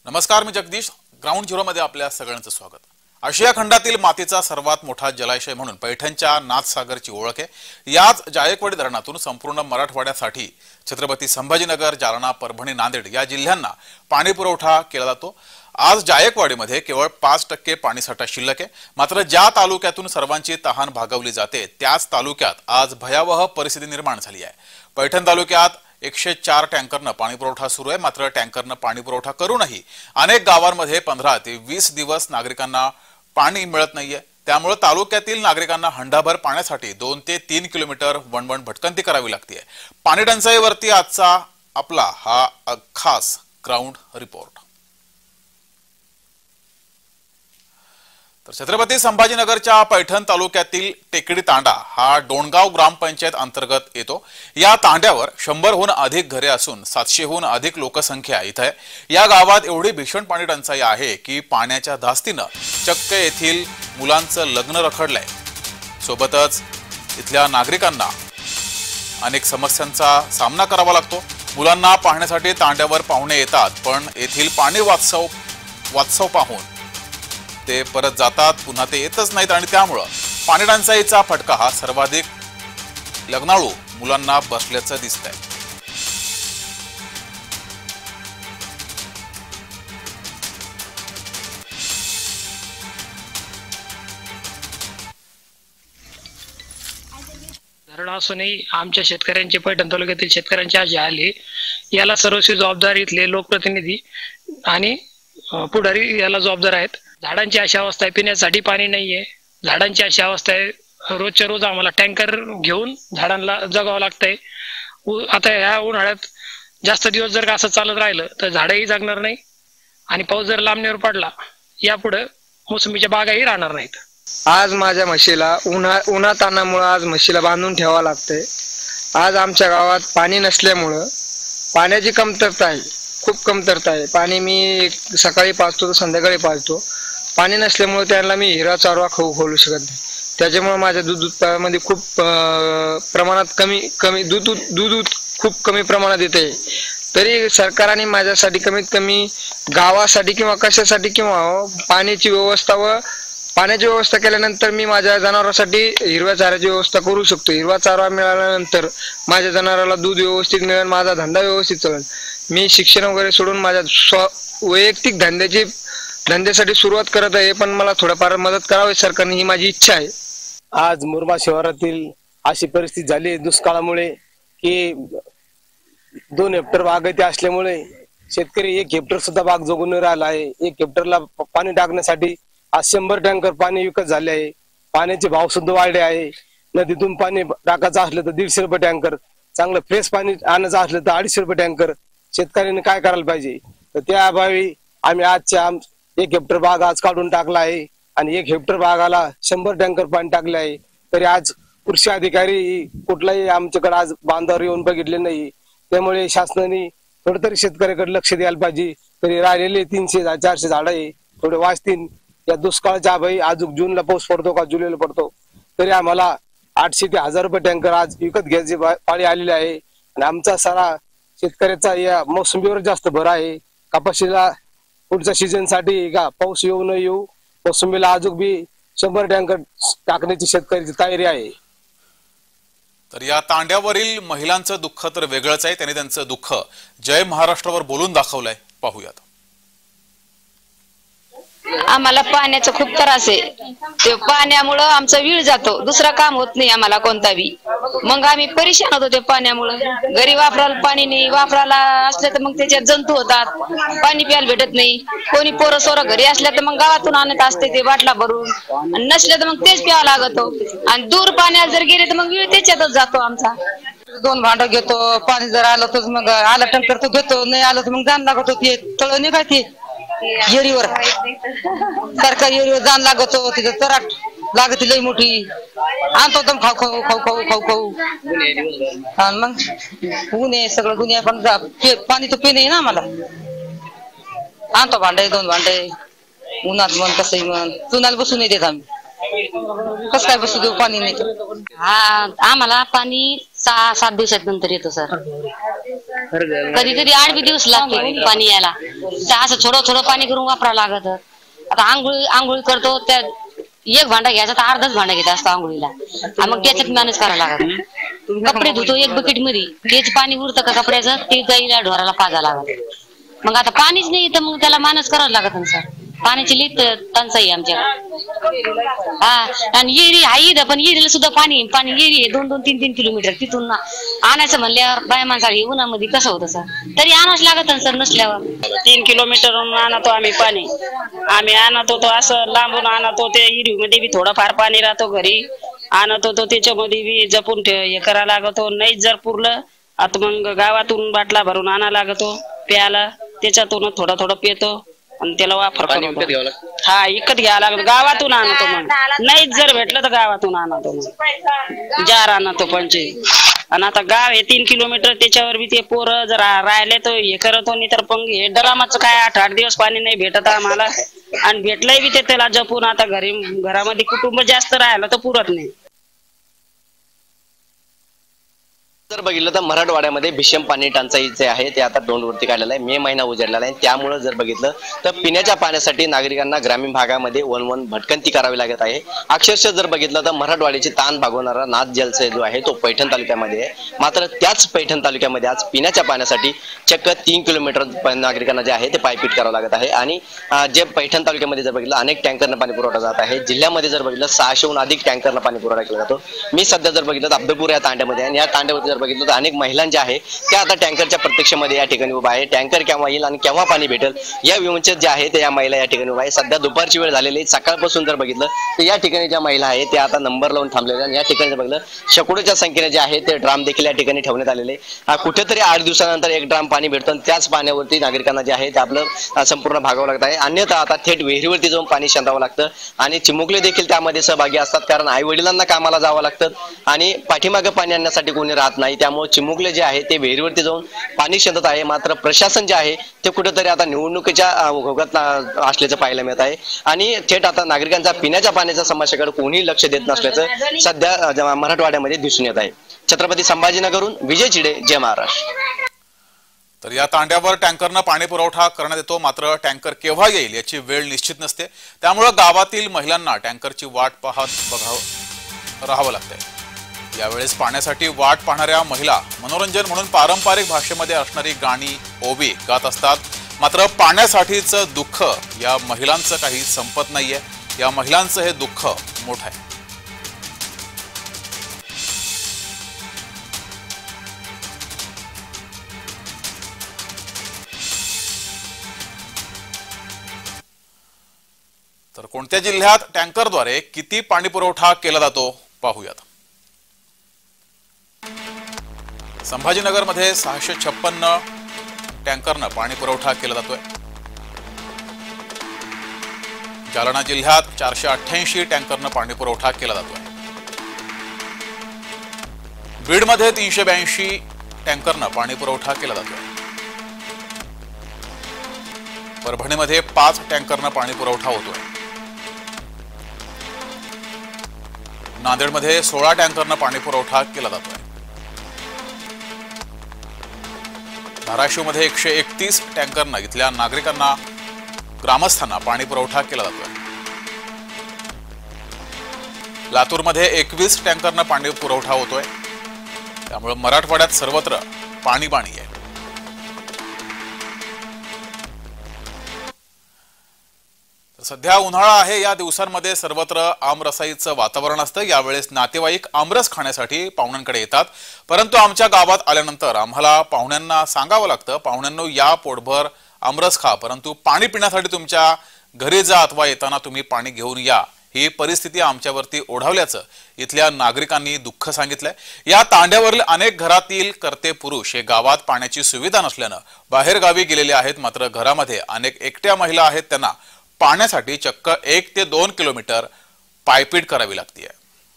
नमस्कार, मी Jagdish. Ground zero मध्ये आपल्या सगळ्यांचं स्वागत. आशिया खंडातील मातीचा सर्वात मोठा जलाशय म्हणून पैठणच्या नाथसागरची ओळख आहे. याच जायकवाडी धरणातून संपूर्ण मराठवाड्यासाठी छत्रपती संभाजीनगर, जालना, परभणी, नांदेड या जिल्ह्यांना पाणी पुरवठा केला जातो. आज जायकवाडीमध्ये केवळ 5% पाणीसाठा शिल्लक आहे. मात्र ज्या तालुक्यातून सर्वांची तहान भागवली जाते त्याच तालुक्यात आज भयावह परिस्थिती निर्माण झाली आहे. पैठण तालुक्यात 104 टँकरनं पाणी पुरवठा सुरू आहे. मात्र टँकरनं पाणी पुरवठा करूनही अनेक गावांमध्ये 15 ते 20 दिवस नागरिकांना पाणी मिळत नाहीये. त्यामुळे तालुक्यातील नागरिकांना हंडाभर पाण्यासाठी 2 ते 3 किलोमीटर वणवण भटकंती करावी लागते. पाणी टंचाईवरती आजचा आपला हा खास ग्राउंड रिपोर्ट. तर छत्रपती संभाजीनगरच्या पैठण तालुक्यातील टेकडी तांडा हा डोणगाव ग्रामपंचायत अंतर्गत येतो. या तांड्यावर 100हून अधिक घरे असून 700हून अधिक लोकसंख्या इथे आहे. या गावात एवढी भीषण पाणी टंचाई आहे की पाण्याच्या धास्तीनं चक्क येथील मुलांचं लग्न रखडलंय. सोबतच इथल्या नागरिकांना अनेक समस्यांचा सामना करावा लागतो. मुलांना पाहण्यासाठी तांड्यावर पाहुणे येतात, पण येथील पाणी वात्सव पाहून ते परत जातात, पुन्हा ते येतच नाहीत. आणि त्यामुळं पाणी टंचाईचा फटका हा सर्वाधिक लग्नाळू मुलांना बसल्याचं दिसतंय. धरण असूनही आमच्या शेतकऱ्यांचे, पैठण तालुक्यातील शेतकऱ्यांचे आज आले, याला सर्वस्वी जबाबदार इथले लोकप्रतिनिधी आणि पुढारी याला जबाबदार आहेत. झाडांची अशी अवस्था आहे, पिण्यासाठी पाणी नाहीये. झाडांची अशी अवस्था आहे, रोजच्या रोज आम्हाला टँकर घेऊन झाडांना जगावं लागतंय. आता ह्या उन्हाळ्यात जास्त दिवस जर असं चालत राहिलं तर झाडही जगणार नाही आणि पाऊस जर लांबणीवर पडला यापुढे मोसंबीच्या बागाही राहणार नाहीत. आज माझ्या म्हशीला उन्हातानामुळे आज म्हशीला बांधून ठेवावं लागतंय. आज आमच्या गावात पाणी नसल्यामुळं पाण्याची कमतरता आहे, खूप कमतरता आहे. पाणी मी सकाळी पाजतो तर संध्याकाळी पाजतो. पाणी नसल्यामुळे त्यांना मी हिरा चारवा खोलू शकत नाही. त्याच्यामुळे माझ्या दूध उत्पादनामध्ये खूप प्रमाणात कमी दूध खूप कमी प्रमाणात येते. तरी सरकारने माझ्यासाठी कमीत कमी गावासाठी किंवा कशासाठी किंवा पाण्याची व्यवस्था केल्यानंतर मी माझ्या जनावरांसाठी हिरव्या चाऱ्याची व्यवस्था करू शकतो. हिरवा चारा मिळाल्यानंतर माझ्या जनावराला दूध व्यवस्थित मिळेल, माझा धंदा व्यवस्थित चालेल. मी शिक्षण वगैरे सोडून माझ्या वैयक्तिक धंद्यासाठी सुरुवात करत आहे, पण मला थोडंफार मदत करावी सरकारने, ही माझी इच्छा आहे. आज मुरबाड शहरातील अशी परिस्थिती झाली आहे दुष्काळामुळे की 2 हेक्टर बाग इथे असल्यामुळे शेतकरी 1 हेक्टर सुद्धा बाग जगून राहिला आहे. 1 हेक्टरला पाणी टाकण्यासाठी आज 100 टँकर पाणी विकत झाले आहे. पाण्याचे भाव सुद्धा वाढले आहे. नदीतून पाणी टाकायचं असलं तर 150 रुपये टँकर, चांगलं फ्रेश पाणी आणायचं असलं तर 250 रुपये टँकर. शेतकऱ्यांनी काय करायला पाहिजे? तर त्या अभावी आम्ही आजच्या 1 हेक्टर बाग आज काढून टाकला आहे आणि 1 हेक्टर बागाला 100 टँकर पाणी टाकले आहे. तरी आज कृषी अधिकारी कुठलाही आमच्याकडे आज बांधावर येऊन बघितले नाही. त्यामुळे शासनाने थोडं तरी शेतकऱ्याकडे लक्ष द्यायला पाहिजे. तरी राहिलेले 300-400 झाड आहे, थोडे वाचतील. या दुष्काळाच्या अभावी अजून जूनला पाऊस पडतो का जुलैला पडतो, तरी आम्हाला 800 ते 1000 रुपये टँकर आज विकत घ्यायची पाळी आलेली आहे. आणि आमचा सारा शेतकऱ्याचा या मोसंबीवर जास्त भर आहे. कपाशीला पुढच्या सीझन साठी का पाऊस येऊ न येऊ मोसंबीला अजून बी 100 टँकर टाकण्याची शेतकऱ्याची तयारी आहे. तर या तांड्यावरील महिलांचं दुःख तर वेगळंच आहे. त्यांनी त्यांचं दुःख जय महाराष्ट्रावर बोलून दाखवलंय. पाहूयात. आम्हाला पाण्याचा खूप त्रास आहे. ते पाण्यामुळं आमचा वेळ जातो, दुसरा काम होत नाही आम्हाला कोणताही. मग आम्ही परेशान होतो ते पाण्यामुळं. घरी वापरायला पाणी नाही, वापरायला असलं तर मग त्याच्यात जंतू होतात, पाणी प्यायला भेटत नाही. कोणी पोरं सोरं घरी असल्या तर मग गावातून आणत असते ते बाटला भरून, आणि नसलं तर मग तेच प्यावं लागतो. आणि दूर पाण्याला जर गेले तर मग वेळ त्याच्यातच जातो आमचा. 2 भांडं घेतो, पाणी जर आलं तर मग आलं टंकर तो घेतो, नाही आलं तर मग जाण लागतो. ते तळ नाही काय ते येरीवर, सरकारी येरीवर जाण लागतो. तिथं तराट लागते लई मोठी, आणतो दम खाऊ खाऊ खाऊ खाऊ खाऊ खाऊ. आणि मग गुन्हे सगळं गुन्हे, पण पाणी तर पिणे ना आम्हाला. आणतो भांडे 2 भांडे, उन्हात म्हण कसंही म्हण, चुनाला बसून नाही देत आम्ही. कसं काय बसू देऊ, पाणी नाही. हा, आम्हाला पाणी 6-7 दिवसात नंतर येतो सर. कधी कधी 8 दिवस लागते पाणी यायला. असं थोडं पाणी करून वापरावं लागत. आता आंघोळी करतो त्या 1 भांडा घ्यायचा तर अर्धाच भांडा घेत असतो आंघोळीला. मग त्याच्यात मॅनेज करावं लागत. कपडे धुतो 1 बकेट मध्ये, तेच पाणी उरतं का कपड्याचं ते गाईला ढोराला पाजा लागत. मग आता पाणीच नाही तर मग त्याला मॅनेज करावं लागत ना सर. पाण्याची लई टंचाई आमच्या. हा आणि येरी आहे पण येरीला सुद्धा पाणी येरी आहे 2-3 किलोमीटर. तिथून आणायचं म्हणल्यावर बाय माणसाला उन्हामध्ये कसं होतं सर. तरी आणावंच लागत ना सर नसल्यावर. 3 किलोमीटरहून आणतो आम्ही पाणी. आम्ही आणत होतो असं लांबून आणत होते. विहिरीमध्ये बी थोडंफार पाणी राहतो घरी आणत होतो. त्याच्यामध्ये बी जपून हे करायला लागतो. नाही जर पुरलं आता मग गावातून बाटला भरून आणा लागतो प्यायला. त्याच्यातून थोडं पितो आणि त्याला वापर करतो. हा विकत घ्यावं लागतो. गावातून आणतो मग नाही जर भेटलं तर गावातून आणतो मग जार आणतो 25. आणि आता गाव आहे 3 किलोमीटर त्याच्यावर बी ते पोरं जर राहिले तर हे करतो. नाही तर पण हे डरामाचं काय 8 दिवस पाणी नाही भेटत आम्हाला. आणि भेटलंय बी ते त्याला जपून. आता घरामध्ये कुटुंब जास्त राहिलं तर पुरत नाही. जर बघितलं तर मराठवाड्यामध्ये भीषण पाणी टंचाईचे आहे ते आता तोंडवरती काढलेलं आहे. मे महिना उजाडलेला आहे. त्यामुळे जर बघितलं तर पिण्याच्या पाण्यासाठी नागरिकांना ग्रामीण भागामध्ये वन भटकंती करावी लागत आहे. अक्षरशः जर बघितलं तर मराठवाड्याची ताण भागवणारा नाथ जलशय जो आहे तो पैठण तालुक्यामध्ये आहे. मात्र त्याच पैठण तालुक्यामध्ये आज पिण्याच्या पाण्यासाठी चक्क 3 किलोमीटर नागरिकांना जे आहे ते पायपीट करावं लागत आहे. आणि जे पैठण तालुक्यामध्ये जर बघितलं अनेक टँकरनं पाणी पुरवठा जात आहे. जिल्ह्यामध्ये जर बघितलं 600हून अधिक टँकरनं पाणी पुरवठा केला जातो. मी सध्या जर बघितलं तर अब्दपूर या तांड्यामध्ये आणि या तांड्यावरती बघितलं तर अनेक महिलां जे आहे त्या आता टँकरच्या प्रत्यक्षमध्ये या ठिकाणी उभा आहे. टँकर केव्हा येईल आणि केव्हा पाणी भेटेल या विवंचित जे आहे ते या महिला या ठिकाणी उभा आहे. सध्या दुपारची वेळ झालेली आहे. सकाळपासून जर बघितलं तर या ठिकाणी ज्या महिला आहेत त्या आता नंबर लावून थांबलेल्या आणि या ठिकाणी जर बघितलं शेकडोच्या संख्येने जे आहे ते ड्राम देखील या ठिकाणी ठेवण्यात आलेले. कुठेतरी 8 दिवसानंतर 1 ड्राम पाणी भेटतं आणि त्याच पाण्यावरती नागरिकांना जे आहे ते आपलं संपूर्ण भागावं लागत आहे. अन्यथा आता थेट विहिरीवरती जाऊन पाणी शेंदावं लागतं आणि चिमुकले देखील त्यामध्ये सहभागी असतात. कारण आई वडिलांना कामाला जावं लागतं आणि पाठीमागे पाणी आणण्यासाठी कोणी राहत नाही. त्यामुळे चिमुकले जे आहे ते विहिरीवरती जाऊन पाणी शेंदत आहे. मात्र प्रशासन जे आहे ते कुठेतरी आता निवडणुकीच्या ओघात असल्याचं पाहायला मिळत आहे आणि थेट आता नागरिकांचा पिण्याच्या पाण्याच्या समस्येकडे कोणीही लक्ष देत नसल्याचं सध्या मराठवाड्यामध्ये दिसून येत आहे. छत्रपती संभाजीनगरहून विजय चिडे, जय महाराष्ट्र. तर या तांड्यावर टँकरनं पाणी पुरवठा करण्यात येतो. मात्र टँकर केव्हा येईल याची वेळ निश्चित नसते. त्यामुळे गावातील महिलांना टँकरची वाट पाहत राहावं लागतंय. यावेळेस पाण्यासाठी वाट पाहणाऱ्या महिला मनोरंजन म्हणून पारंपरिक भाषेमध्ये असणारी गाणी ओवी गात असतात. मात्र पाण्यासाठीचं दुःख या महिलांचं काही संपत नाहीये. या महिलांचं हे दुःख मोठं आहे. तर कोणत्या जिल्ह्यात टँकरद्वारे किती पाणी पुरवठा केला जातो पाहूयात. संभाजीनगरमध्ये 656 टँकरनं पाणी पुरवठा केला जातोय. जालना जिल्ह्यात 488 टँकरनं पाणी पुरवठा केला जातोय. बीडमध्ये 382 टँकरनं पाणी पुरवठा केला जातोय. परभणीमध्ये 5 टँकरनं पाणी पुरवठा होतोय. नांदेडमध्ये 16 टँकरनं पाणी पुरवठा केला जातोय. धाराशिवमध्ये 131 टँकरनं इथल्या नागरिकांना ग्रामस्थांना पाणी पुरवठा केला जातोय. लातूरमध्ये 21 टँकरनं पाणी पुरवठा होतोय. त्यामुळे मराठवाड्यात सर्वत्र पाणी आहे. सध्या उन्हाळा आहे. या दिवसांमध्ये सर्वत्र आमरसाईचं वातावरण असतं. यावेळेस नातेवाईक आमरस खाण्यासाठी पाहुण्यांकडे येतात. परंतु आमच्या गावात आल्यानंतर आम्हाला पाहुण्यांना सांगावं लागतं, पाहुण्यांनो या पोटभर आमरस खा, परंतु पाणी पिण्यासाठी तुमच्या घरी जा अथवा येताना तुम्ही पाणी घेऊन या. ही परिस्थिती आमच्यावरती ओढावल्याचं इथल्या नागरिकांनी दुःख सांगितलंय. या तांड्यावरील अनेक घरातील कर्ते पुरुष हे गावात पाण्याची सुविधा नसल्यानं बाहेर गावी गेलेले आहेत. मात्र घरामध्ये अनेक एकट्या महिला आहेत. त्यांना पाण्यासाठी चक्क 1 ते 2 किलोमीटर पायपीट करावी लागते.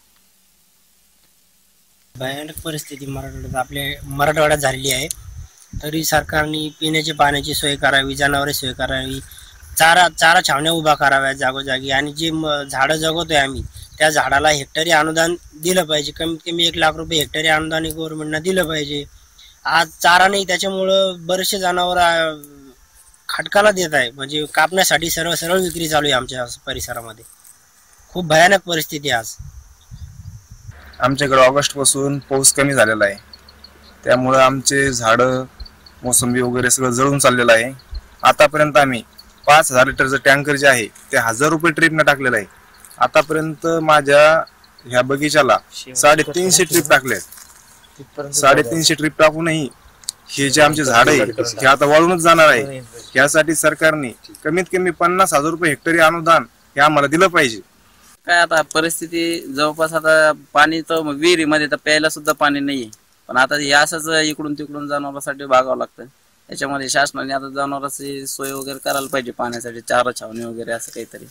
भयानक परिस्थिती आपल्या मराठवाड्यात झालेली आहे. तरी सरकारने पिण्याच्या पाण्याची सोय करावी, जनावरे सोय करावी, चारा छावण्या उभा कराव्या जागोजागी आणि जे झाडं जगवतोय आम्ही त्या झाडाला हेक्टरी अनुदान दिलं पाहिजे. कमीत कमी 1 लाख रुपये हेक्टरी अनुदान गव्हर्नमेंटनं दिलं पाहिजे. आज चारा नाही, त्याच्यामुळं बरेचसे जनावर खटकाला देत आहे. म्हणजे कापण्यासाठी सरळ विक्री चालू आहे आमच्या परिसरामध्ये. खूप भयानक परिस्थिती आज. आमच्याकडे ऑगस्ट पासून पाऊस कमी झालेला आहे, त्यामुळे आमचे झाडं मोसंबी वगैरे सगळं जळून चाललेलं आहे. आतापर्यंत आम्ही 5000 लिटरचं टँकर जे आहे ते 1000 रुपये ट्रिपने टाकलेलं आहे. आतापर्यंत माझ्या ह्या बगीचाला 350 ट्रिप टाकले. 350 ट्रिप टाकूनही हे जे आमचे झाड आहे हे आता वाळूनच जाणार आहे. यासाठी सरकारने कमीत कमी 50,000 रुपये हेक्टरी अनुदान हे आम्हाला दिलं पाहिजे. काय आता परिस्थिती जवळपास आता पाणी तर विहिरीमध्ये तर प्यायला सुद्धा पाणी नाहीये, पण आता हे असंच इकडून तिकडून जनावरांसाठी भागावं लागतं. त्याच्यामध्ये शासनाने आता जनावरांची सोय वगैरे करायला पाहिजे, पाण्यासाठी चारा छावणी वगैरे असं काहीतरी.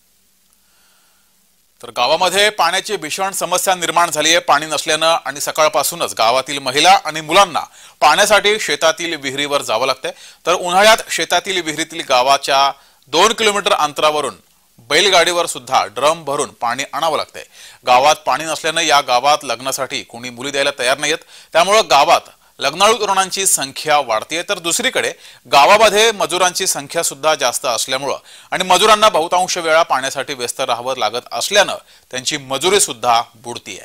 तर गावामध्ये पाण्याची भीषण समस्या निर्माण झाली आहे. पाणी नसल्यानं आणि सकाळपासूनच गावातील महिला आणि मुलांना पाण्यासाठी शेतातील विहिरीवर जावं लागतंय. तर उन्हाळ्यात शेतातील विहिरीतील गावाच्या 2 किलोमीटर अंतरावरून बैलगाडीवर सुद्धा ड्रम भरून पाणी आणावं लागतंय. गावात पाणी नसल्यानं या गावात लग्नासाठी कोणी मुली द्यायला तयार नाहीयेत. त्यामुळे गावात लग्नाळू तरुणांची संख्या वाढतीये. तर दुसरीकडे गावामध्ये मजुरांची संख्या सुद्धा जास्त असल्यामुळं आणि मजुरांना बहुतांश वेळा पाण्यासाठी व्यस्त राहावं लागत असल्यानं त्यांची मजुरी सुद्धा बुडतीये.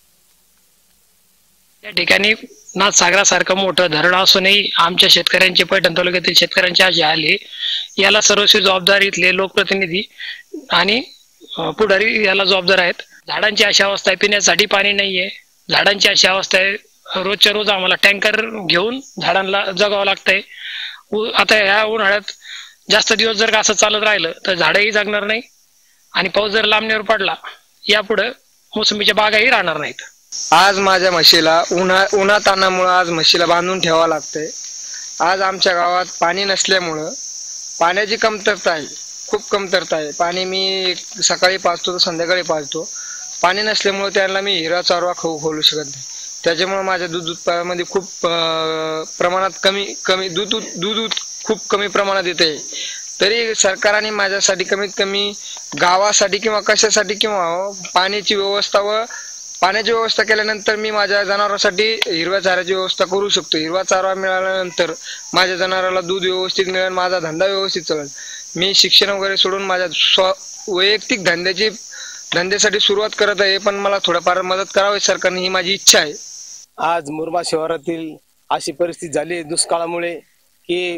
या ठिकाणी नाथसागरासारखं मोठं धरण असूनही आमच्या शेतकऱ्यांचे, पैठण तालुक्यातील शेतकऱ्यांची आज आली. याला सर्वस्वी जबाबदार इथले लोकप्रतिनिधी आणि पुढारी याला जबाबदार आहेत. झाडांची अशी अवस्था आहे, पिण्यासाठी पाणी नाहीये. झाडांची अशी अवस्था आहे, रोजच्या रोज आम्हाला टँकर घेऊन झाडांना जगावं लागतंय. आता ह्या उन्हाळ्यात जास्त दिवस जर असं चालत राहिलं तर झाडही जगणार नाही आणि पाऊस जर लांबणीवर पडला यापुढे मोसंबीच्या बागाही राहणार नाहीत. आज माझ्या म्हशीला उन्हातानामुळे आज म्हशीला बांधून ठेवावं लागतंय. आज आमच्या गावात पाणी नसल्यामुळं पाण्याची कमतरता आहे, खूप कमतरता आहे. पाणी मी सकाळी पाजतो तर संध्याकाळी पाजतो. पाणी नसल्यामुळे त्यांना मी हिरा चारवा खोलू शकत नाही. त्याच्यामुळे माझ्या दूध उत्पादनामध्ये खूप प्रमाणात कमी दूध खूप कमी प्रमाणात येते. तरी सरकारने माझ्यासाठी कमीत कमी गावासाठी किंवा कशासाठी किंवा पाण्याची व्यवस्था केल्यानंतर मी माझ्या जनावरांसाठी हिरव्या चाऱ्याची व्यवस्था करू शकतो. हिरवा चारा मिळाल्यानंतर माझ्या जनावराला दूध व्यवस्थित मिळेल, माझा धंदा व्यवस्थित चालेल. मी शिक्षण वगैरे सोडून माझ्या वैयक्तिक धंद्यासाठी सुरुवात करत आहे, पण मला थोडंफार मदत करावी सरकारने, ही माझी इच्छा आहे. आज मुरबाड शिवारातील अशी परिस्थिती झाली दुष्काळामुळे की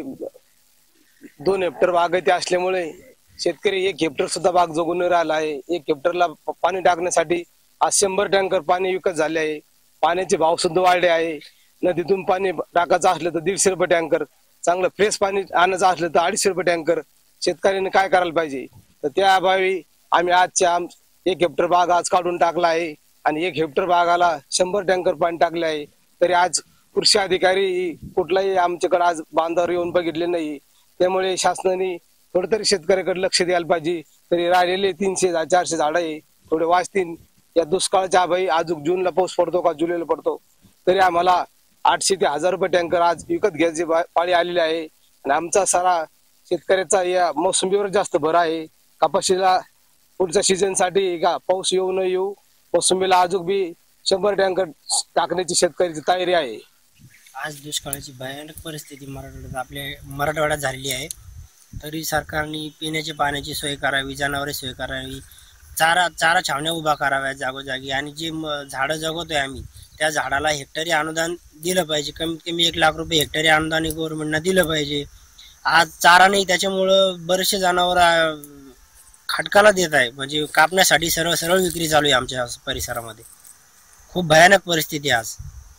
2 हेक्टर बागायती असल्यामुळे शेतकरी 1 हेक्टर सुद्धा बाग जगून राहिला आहे. 1 हेक्टरला पाणी टाकण्यासाठी आज 100 टँकर पाणी विकत झाले आहे. पाण्याचे भाव सुद्धा वाढले आहे. नदीतून पाणी टाकायचं असलं तर 150 रुपये टँकर, चांगलं फ्रेश पाणी आणायचं असलं तर 250 रुपये टँकर. शेतकऱ्यांनी काय करायला पाहिजे? तर त्या अभावी आम्ही आजच्या 1 हेक्टर बाग आज काढून टाकला आहे आणि 1 हेक्टर बागाला 100 टँकर पाणी टाकले आहे. तरी आज कृषी अधिकारी कुठलाही आमच्याकडे आज बांधावर येऊन बघितले नाही. त्यामुळे शासनाने थोडं तरी शेतकऱ्याकडे लक्ष द्यायला पाहिजे. तरी राहिलेले 300-400 झाड आहे थोडे वाचतील. या दुष्काळाच्या अभावी अजून जूनला पाऊस पडतो का जुलैला पडतो, तरी आम्हाला 800 ते 1000 रुपये टँकर आज विकत घ्यायची पाळी आलेली आहे. आणि आमचा सारा शेतकऱ्याचा या मोसंबीवर जास्त भर आहे. कपाशीला पुढच्या सीझन साठी का पाऊस येऊ न येऊ मोसंबीला अजून बी 100 टँकर टाकण्याची शेतकऱ्याची तयारी आहे. आज दुष्काळाची भयानक परिस्थिती मराठवाड्यात झालेली आहे. तरी सरकारने पिण्याच्या पाण्याची सोय करावी, जनावरे सोय करावी, चारा छावण्या उभा कराव्या जागोजागी. आणि जे झाडं जगवतोय आम्ही त्या झाडाला हेक्टरी अनुदान दिलं पाहिजे. कमीत कमी 1 लाख रुपये हेक्टरी अनुदान गव्हर्नमेंटला दिलं पाहिजे. आज चारा नाही, त्याच्यामुळं बरेचसे जनावर खटकाला देत आहे. म्हणजे कापण्यासाठी सरळ विक्री चालू आहे आमच्या परिसरामध्ये. खूप भयानक परिस्थिती आज.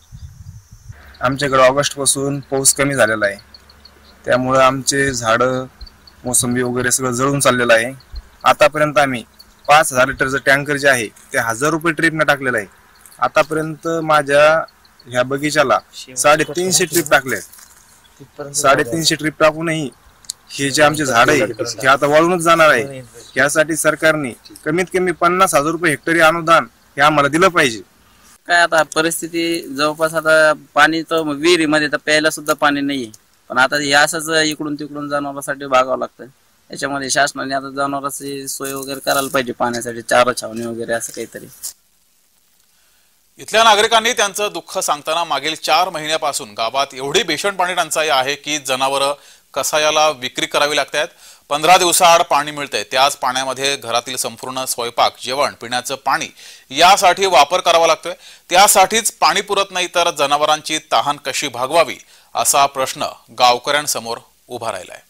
आमच्याकडे ऑगस्ट पासून पाऊस कमी झालेला आहे, त्यामुळे आमचे झाडं मोसंबी वगैरे सगळं जळून चाललेलं आहे. आतापर्यंत आम्ही 5000 लिटरचं टँकर जे आहे ते 1000 रुपये ट्रिपने टाकलेलं आहे. आतापर्यंत माझ्या ह्या बगीचाला 350 ट्रिप टाकले. 350 ट्रिप टाकूनही हे जे आमचे झाड आहे हे आता वाळूनच जाणार आहे. यासाठी सरकारने कमीत कमी 50,000 रुपये हेक्टरी अनुदान हे आम्हाला दिलं पाहिजे. काय आता परिस्थिती जवळपास आता पाणी तर विहिरीमध्ये तर प्यायला सुद्धा पाणी नाहीये, पण आता हे असंच इकडून तिकडून जनावरांसाठी भागावं लागतं. त्याच्यामध्ये शासनाने आता जनावरांची सोय वगैरे करायला पाहिजे, पाण्यासाठी चारा छावणी वगैरे असं काहीतरी. इथल्या नागरिकांनी त्यांचं दुःख सांगताना मागील 4 महिन्यापासून गावात एवढी भीषण पाणी टंचाई आहे की जनावरं कसायाला विक्री करावी लागतात। 15 दिवसाआड पाणी मिळतंय, त्याच पाण्यामध्ये घरातील संपूर्ण स्वयंपाक, जेवण, पिण्याचं पाणी यासाठी वापर करावा लागतोय। त्यासाठीच पाणी पुरत नाही तर जनावरांची तहान कशी भागवावी असा प्रश्न गावकऱ्यांसमोर उभा राहिलाय।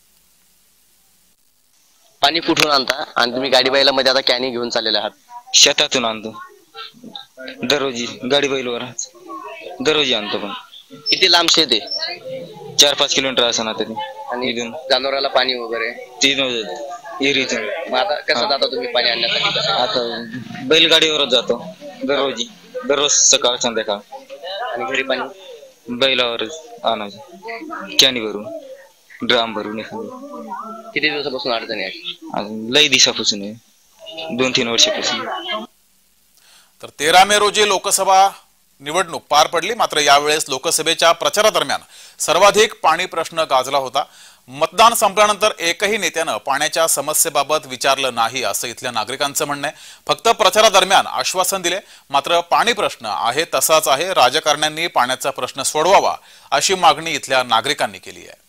पाणी कुठून आणता आणि तुम्ही गाडी बैलामध्ये आता कॅनी घेऊन चाललेले आहात? शेतातून आणतो दररोजी, गाडी बैलवर दररोजी आणतो। पण किती लांब शेत आहे? 4-5 किलोमीटर असं ना तरी। आणि जनावराला पाणी वगैरे 3 एरीतून। मग आता कसं जाता तुम्ही पाणी आणण्यासाठी? आता बैलगाडीवरच जातो दररोज सकाळ संध्याकाळ। आणि घरी पाणी बैलावरच आणायचं, कॅनी भरून, ड्राम भरून। किती दिवसापासून अडचणी आहे? लई दिवसापासून आहे, 2-3 वर्षापासून। तर 13 मे रोजी लोकसभा निवडणूक पार पडली, मात्र यावेळेस लोकसभेच्या प्रचारादरम्यान सर्वाधिक पाणी प्रश्न गाजला होता। मतदान संपल्यानंतर एकही नेत्यानं पाण्याच्या समस्येबाबत विचारलं नाही असं इथल्या नागरिकांचं म्हणणं आहे। फक्त प्रचारादरम्यान आश्वासन दिले, मात्र पाणी प्रश्न आहे तसाच आहे। राजकारण्यांनी पाण्याचा प्रश्न सोडवावा अशी मागणी इथल्या नागरिकांनी केली आहे।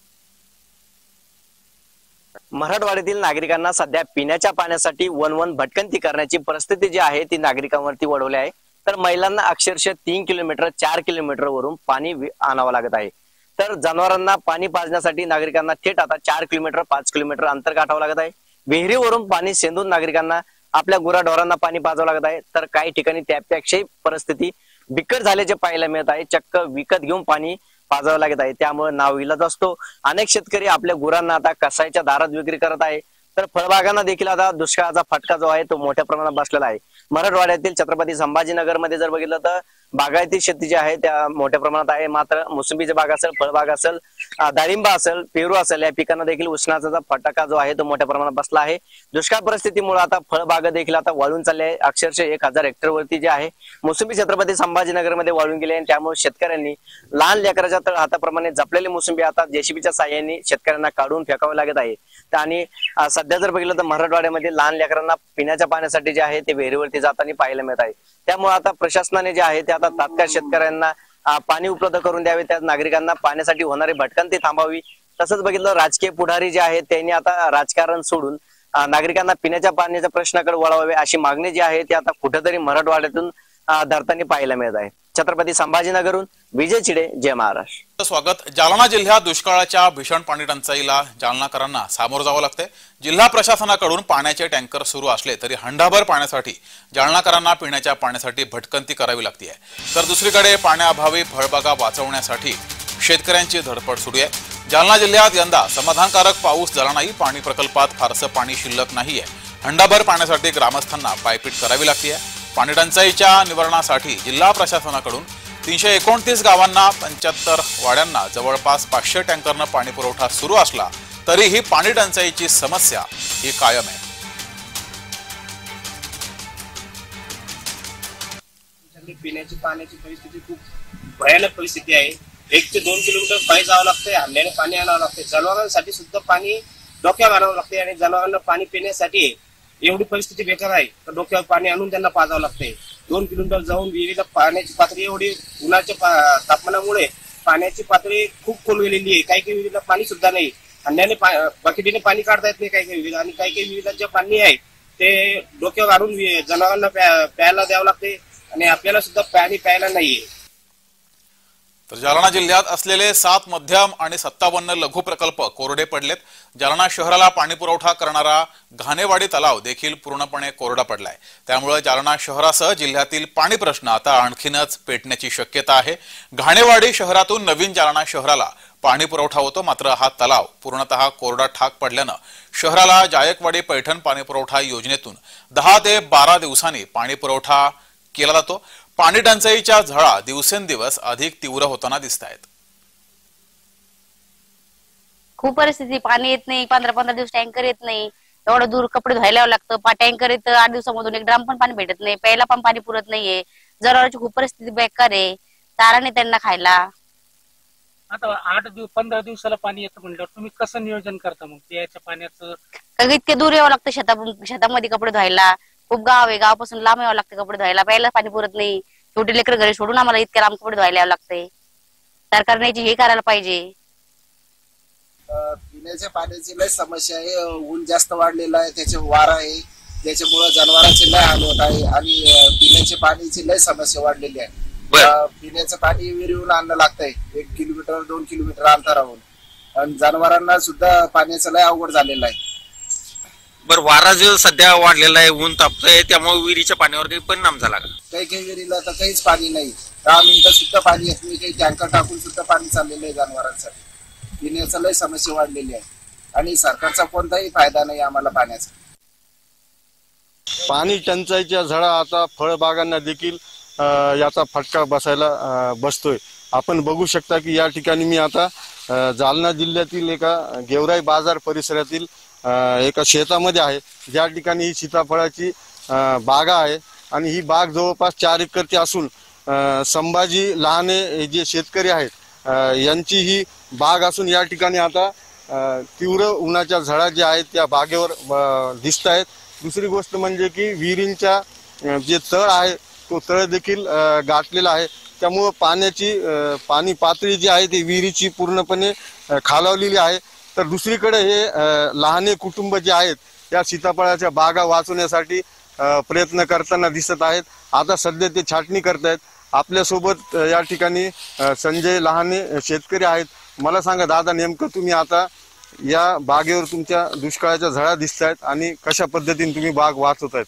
मराठवाड्यातील नागरिकांना सध्या पिण्याच्या पाण्यासाठी वन भटकंती करण्याची परिस्थिती जी आहे ती नागरिकांवरती ओढवली आहे। तर महिलांना अक्षरशः 3 किलोमीटर 4 किलोमीटर वरून पाणी आणावं लागत आहे। तर जनावरांना पाणी पाजण्यासाठी नागरिकांना थेट आता 4 किलोमीटर 5 किलोमीटर अंतर गाठावं लागत आहे। विहिरीवरून पाणी शेंदून नागरिकांना आपल्या गुराढोरांना पाणी पाजावं लागत आहे। तर काही ठिकाणी त्यापेक्षाही परिस्थिती बिकट झाल्याचे पाहायला मिळत आहे। चक्क विकत घेऊन पाणी पाजावं लागत आहे। त्यामुळे नाविलाज असतो अनेक शेतकरी आपल्या गुरांना आता कसाईच्या दारात विक्री करत आहे। तर फळबागांना देखील आता दुष्काळाचा फटका जो आहे तो मोठ्या प्रमाणात बसलेला आहे। मराठवाड्यातील छत्रपती संभाजीनगर मध्ये जर बघितलं तर बागायती शेती जी आहे त्या मोठ्या प्रमाणात आहे। मात्र मोसंबीचे बाग असेल, फळबाग असेल, डाळिंब असेल, पेरू असेल या पिकांना देखील उष्णाचा फटका जो आहे तो मोठ्या प्रमाणात बसला आहे। दुष्काळ परिस्थितीमुळे आता फळबाग देखील आता वाळून चालले आहे। अक्षरशः 1000 हेक्टर वरती जे आहे मोसंबी छत्रपती संभाजीनगर मध्ये वाळून गेले आणि त्यामुळे शेतकऱ्यांनी लहान लेकराच्या तळ हाताप्रमाणे जपलेली मोसंबी आता जेसीबीच्या साहाय्याने शेतकऱ्यांना काढून फेकावे लागत आहे। आणि सध्या जर बघितलं तर मराठवाड्यामध्ये लहान लेकरांना पिण्याच्या पाण्यासाठी जे आहे ते विहिरीवरती जाताना पाहायला मिळत आहे। त्यामुळे आता प्रशासनाने जे आहे ते आता तात्काळ शेतकऱ्यांना पाणी उपलब्ध करून द्यावे, त्या नागरिकांना पाण्यासाठी होणारी भटकंती थांबावी। तसंच बघितलं राजकीय पुढारी जे आहेत त्यांनी आता राजकारण सोडून नागरिकांना पिण्याच्या पाण्याच्या प्रश्नाकडे वळवावे अशी मागणी जी आहे ती आता कुठेतरी मराठवाड्यातून धरताना पाहायला मिळत आहे। छत्रपती संभाजीनगरहून विजय चिडे, जय महाराष्ट्र। स्वागत। जालना जिल्ह्यात दुष्काळाच्या भीषण पाणी टंचाईला जालनाकरांना सामोरं जावं लागतंय। जिल्हा प्रशासनाकडून पाण्याचे टँकर सुरू असले तरी हंडाभर पाण्यासाठी जालनाकरांना पिण्याच्या पाण्यासाठी भटकंती करावी लागते। तर दुसरीकडे पाण्याअभावी फळबागा वाचवण्यासाठी शेतकऱ्यांची धडपड सुरू आहे। जालना जिल्ह्यात यंदा समाधानकारक पाऊस झाला नाही। पाणी प्रकल्पात फारसं पाणी शिल्लक नाहीये। हंडाभर पाण्यासाठी ग्रामस्थांना पायपीट करावी लागते। पाणी टंचाईच्या निवारणासाठी जिल्हा प्रशासनाकडून 329 गावांना 75 वाड्यांना जवळपास 500 टँकरनं पाणी पुरवठा सुरू असला तरीही पाणी टंचाईची समस्या ही कायम आहे। पिण्याची पाण्याची परिस्थिती खूप भयानक परिस्थिती आहे। 1 ते 2 किलोमीटर पायी जावं लागतंय, हंड्याने पाणी आणावं लागतंय। जनावरांसाठी सुद्धा पाणी डोक्यावर आणावं लागतंय आणि जनावरांना पाणी पिण्यासाठी एवढी परिस्थिती बेकार आहे तर डोक्यावर पाणी आणून त्यांना पाजावं लागतंय। 2 किलोमीटर जाऊन विहिरीला पाण्याची पातळी एवढी उन्हाच्या तापमानामुळे पाण्याची पातळी खूप खोल गेलेली आहे। काही विहिरीला पाणी सुद्धा नाही, हंड्याने बकेटीने पाणी काढता येत नाही काही विहिरीला। आणि काही विहिरीला जे पाणी आहे ते डोक्यावर आणून जनावरांना प्यायला द्यावं लागते आणि आपल्याला सुद्धा पाणी प्यायला नाहीये। तर जालना जिल्ह्यात असलेले 7 मध्यम आणि 57 लघु प्रकल्प कोरडे पडलेत। जालना शहराला पाणी पुरवठा करणारा घाणेवाडी तलाव देखील पूर्णपणे कोरडा पडलाय। त्यामुळे जालना शहरासह जिल्ह्यातील पाणी प्रश्न आता आणखीनच पेटण्याची शक्यता आहे। घाणेवाडी शहरातून नवीन जालना शहराला पाणी पुरवठा होतो, मात्र हा तलाव पूर्णतः कोरडा ठाक पडल्यानं शहराला जायकवाडी पैठण पाणी पुरवठा योजनेतून 10 ते 12 दिवसांनी पाणी पुरवठा केला जातो। पाणी टंचाईच्या झळा दिवसेंदिवस अधिक तीव्र होताना दिसत आहेत। खूप परिस्थिती, पाणी येत नाही, 15-15 दिवस टँकर येत नाही, एवढं दूर कपडे धुवायला लागतं। टँकर येतं 8 दिवसामधून, 1 ड्राम पण पाणी भेटत नाही, प्यायला पण पाणी पुरत नाहीये। जनावरांची खूप परिस्थिती बेकार आहे, चारा नाही त्यांना खायला। आता 15 दिवसाला पाणी येतं म्हणल्यावर तुम्ही कसं नियोजन करता मग प्यायच्या पाण्याचं? इतके दूर यावं लागतं शेतामध्ये कपडे धुवायला। खूप गाव आहे, गावापासून लांब यावं लागतं कपडे धुवायला, प्यायला पाणी पुरत नाही। छोटे लेकर घरी सोडून आम्हाला इतक्या लांब कपडे धुवायला यावं लागतंय. सरकारने हे करायला पाहिजे. पिण्याच्या पाण्याची लय समस्या आहे. ऊन जास्त वाढलेलं आहे, त्याचे वारा आहे, त्याच्यामुळे जनावरांचे लय हाल होत आहे आणि पिण्याच्या पाण्याची लय समस्या वाढलेली आहे. पिण्याचं पाणी विहिरीहून आणणं लागतंय 1 किलोमीटर 2 किलोमीटर अंतरावरून आणि जनावरांना सुद्धा पाण्याचं लय अवघड झालेलं आहे. बरं, वारा जो सध्या वाढलेला आहे, ऊन तापतंय, त्यामुळे विहिरीच्या पाण्यावर काही परिणाम झाला का? काही विहिरीला तर काहीच पाणी नाही. 10 मिनिटं सुद्धा पाणी येत नाही. काही टँकर टाकून सुद्धा पाणी चाललेलं आहे जनावरांसाठी. पिण्याचं लय समस्या वाढलेली आहे आणि सरकारचा कोणताही फायदा नाही आम्हाला पाण्याचा. पाणी टंचाईच्या झळा आता फळबागांना देखील याचा फटका बसतोय. आपण बघू शकता की या ठिकाणी मी आता जालना जिल्ह्यातील एका गेवराई बाजार परिसरातील एका शेतामध्ये आहे, ज्या ठिकाणी ही सीताफळाची बागा आहे आणि ही बाग जवळपास 4 एकरची असून संभाजी लहाने जे शेतकरी आहेत यांची ही बाग असून या ठिकाणी आता तीव्र उन्हाच्या झळा ज्या आहेत त्या बागेवर दिसत आहेत. दुसरी गोष्ट म्हणजे की विहिरींच्या जे तळ आहे तो तळ देखील गाठलेला आहे, त्यामुळं पाणी पातळी जी आहे ती विहिरीची पूर्णपणे खालावलेली आहे. तर दुसरीकडे हे लहाने कुटुंब जे आहेत त्या सीताफळाच्या बागा वाचवण्यासाठी प्रयत्न करताना दिसत आहेत. आता सध्या ते छाटणी करतायत. आपल्यासोबत या ठिकाणी संजय लहाने शेतकरी आहेत. मला सांगा दादा, नेमकं तुम्ही आता या बागेवर तुमच्या दुष्काळाच्या झळा दिसत आहेत आणि कशा पद्धतीने तुम्ही बाग वाचवतायत?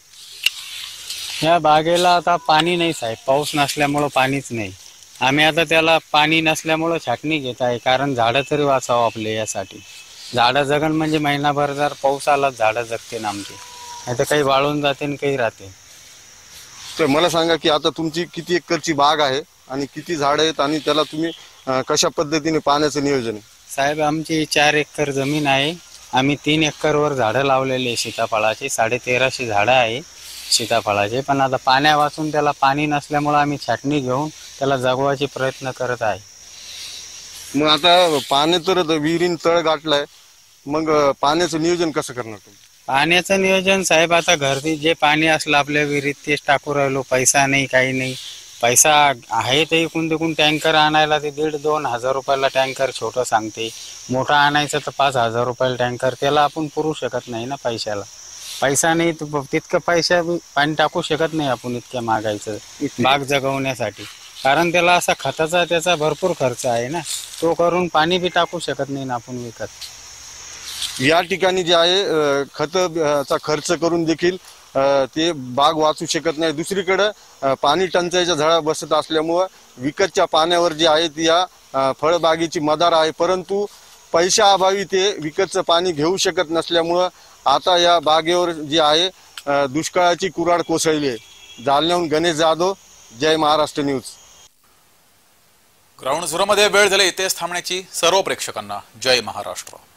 या बागेला आता पाणी नाही साहेब, पाऊस नसल्यामुळं पाणीच नाही. आम्ही आता त्याला पाणी नसल्यामुळं छाटणी घेत आहे, कारण झाडं तरी वाचावं आपले. यासाठी झाडं जगन म्हणजे महिनाभर जर पाऊस आला झाडं जगते ना आमची, नाही तर काही वाळून जाते आणि काही राहते. तर मला सांगा की आता तुमची किती एकरची बाग आहे आणि किती झाडं आहेत आणि त्याला तुम्ही कशा पद्धतीने पाण्याचं नियोजन आहे? साहेब, आमची 4 एकर जमीन आहे. आम्ही 3 एकरवर झाडं लावलेले सीताफळाची. 1350 झाडं आहे सीताफळाचे. पण आता पाण्या वाचून त्याला पाणी नसल्यामुळे आम्ही छाटणी घेऊन त्याला जगवायचे प्रयत्न करत आहे. मग आता पाणी तर विहिरीन तळ गाठलाय, मग पाण्याचं नियोजन कसं करणार तुम्ही? पाण्याचं नियोजन साहेब आता घरी जे पाणी असलं आपल्या विहिरीत तेच टाकू राहिलो. पैसा नाही, काही नाही. पैसा आहे ते इकून तिकून टँकर आणायला ते 1,500-2 हजार रुपयाला टँकर छोटं सांगते. मोठा आणायचं तर 5,000 रुपयाला टँकर. त्याला आपण पुरू शकत नाही ना पैशाला. पैसा नाही तितकं पैसा पाणी टाकू शकत नाही आपण इतक्या मागायचं बाग जगवण्यासाठी, कारण त्याला असा खताचा त्याचा भरपूर खर्च आहे ना. तो करून पाणी बी टाकू शकत नाही ना आपण विकत. या ठिकाणी जे आहे खताचा खर्च करून देखील ते बाग वाचू शकत नाही. दुसरीकडे पाणी टंचाईच्या झळा बसत असल्यामुळं विकतच्या पाण्यावर जे आहे ती या फळबागेची मदार आहे, परंतु पैशाअभावी ते विकतचं पाणी घेऊ शकत नसल्यामुळं आता या बागेवर जी आहे दुष्काळाची कुऱ्हाड कोसळली आहे. जालन्याहून गणेश जाधव, जय महाराष्ट्र न्यूज. ग्राउंड झिरोमध्ये वेळ झाली. इथेच थांबण्याची सर्व प्रेक्षकांना जय महाराष्ट्र.